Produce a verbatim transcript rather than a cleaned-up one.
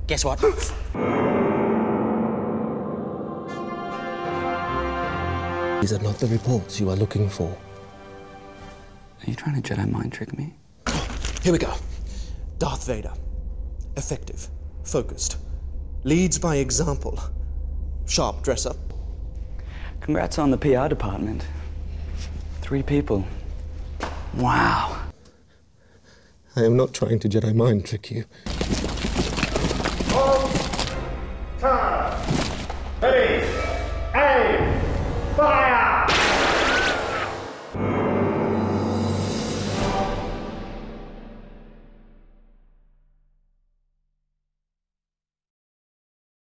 Guess what? These are not the reports you are looking for. Are you trying to Jedi mind trick me? Here we go. Darth Vader. Effective. Focused. Leads by example. Sharp dress-up. Congrats on the P R department. Three people. Wow. I am not trying to Jedi mind trick you.